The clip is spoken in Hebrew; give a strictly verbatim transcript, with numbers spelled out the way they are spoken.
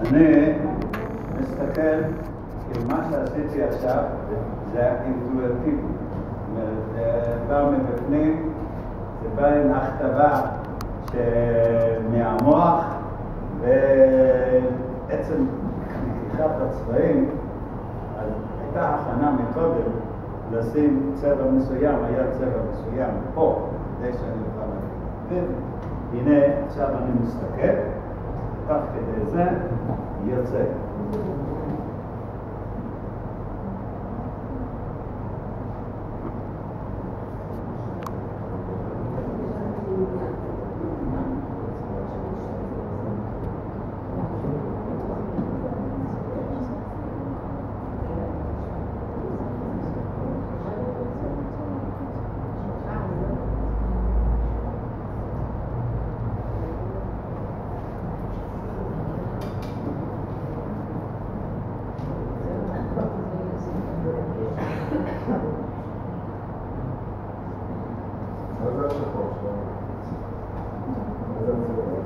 אני מסתכל, כי מה שעשיתי עכשיו זה אינטואיטיבי. זה בא מבפנים, זה בא עם הכתבה מהמוח, ובעצם לקיחת הצבעים, אז הייתה הכנה מקודם לשים צבע מסוים, היה צבע מסוים פה, כדי שאני אוכל להגיד. הנה, עכשיו אני מסתכל, כך כדי זה יוצא. מה זה השחור שלנו?